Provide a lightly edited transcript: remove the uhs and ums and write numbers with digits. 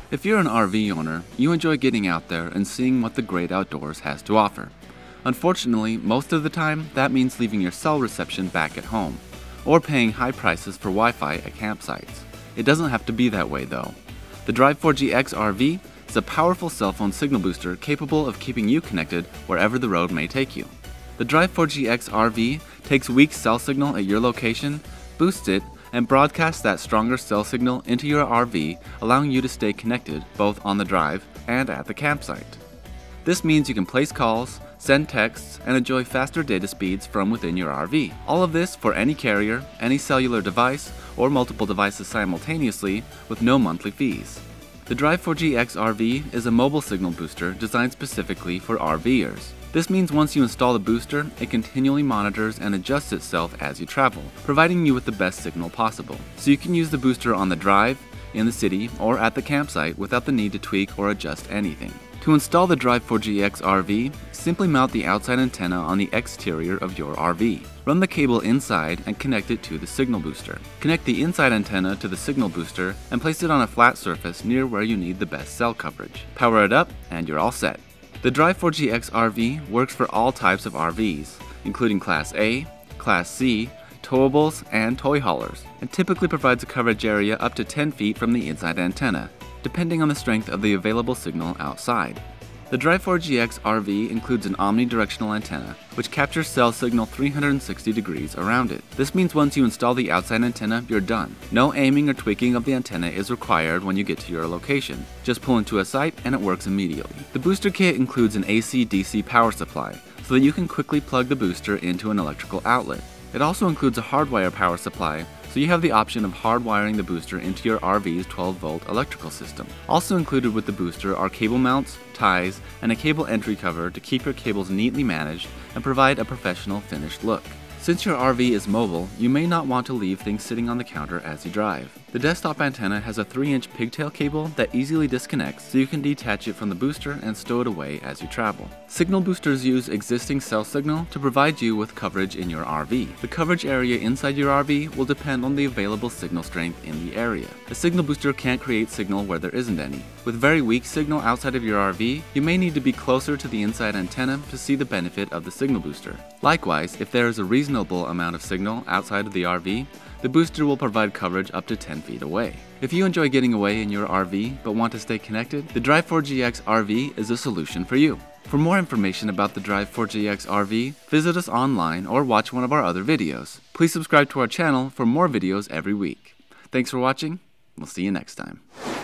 If you're an RV owner, you enjoy getting out there and seeing what the great outdoors has to offer. Unfortunately, most of the time, that means leaving your cell reception back at home, or paying high prices for Wi-Fi at campsites. It doesn't have to be that way though. The Drive 4G-X RV is a powerful cell phone signal booster capable of keeping you connected wherever the road may take you. The Drive 4G-X RV takes weak cell signal at your location, boosts it, and broadcasts that stronger cell signal into your RV, allowing you to stay connected both on the drive and at the campsite. This means you can place calls, send texts, and enjoy faster data speeds from within your RV. All of this for any carrier, any cellular device, or multiple devices simultaneously with no monthly fees. The Drive 4G-X RV is a mobile signal booster designed specifically for RVers. This means once you install the booster, it continually monitors and adjusts itself as you travel, providing you with the best signal possible. So you can use the booster on the drive, in the city, or at the campsite without the need to tweak or adjust anything. To install the Drive 4G-X RV, simply mount the outside antenna on the exterior of your RV. Run the cable inside and connect it to the signal booster. Connect the inside antenna to the signal booster and place it on a flat surface near where you need the best cell coverage. Power it up and you're all set. The Drive 4G-X RV works for all types of RVs, including Class A, Class C, towables, and toy haulers, and typically provides a coverage area up to 10 feet from the inside antenna, depending on the strength of the available signal outside. The Drive 4G-X RV includes an omnidirectional antenna, which captures cell signal 360 degrees around it. This means once you install the outside antenna, you're done. No aiming or tweaking of the antenna is required when you get to your location. Just pull into a site and it works immediately. The booster kit includes an AC/DC power supply, so that you can quickly plug the booster into an electrical outlet. It also includes a hardwire power supply, so you have the option of hardwiring the booster into your RV's 12-volt electrical system. Also included with the booster are cable mounts, ties, and a cable entry cover to keep your cables neatly managed and provide a professional finished look. Since your RV is mobile, you may not want to leave things sitting on the counter as you drive. The desktop antenna has a 3-inch pigtail cable that easily disconnects, so you can detach it from the booster and stow it away as you travel. Signal boosters use existing cell signal to provide you with coverage in your RV. The coverage area inside your RV will depend on the available signal strength in the area. A signal booster can't create signal where there isn't any. With very weak signal outside of your RV, you may need to be closer to the inside antenna to see the benefit of the signal booster. Likewise, if there is a reasonable amount of signal outside of the RV, the booster will provide coverage up to 10 feet away. If you enjoy getting away in your RV but want to stay connected, the Drive 4G-X RV is a solution for you. For more information about the Drive 4G-X RV, visit us online or watch one of our other videos. Please subscribe to our channel for more videos every week. Thanks for watching. We'll see you next time.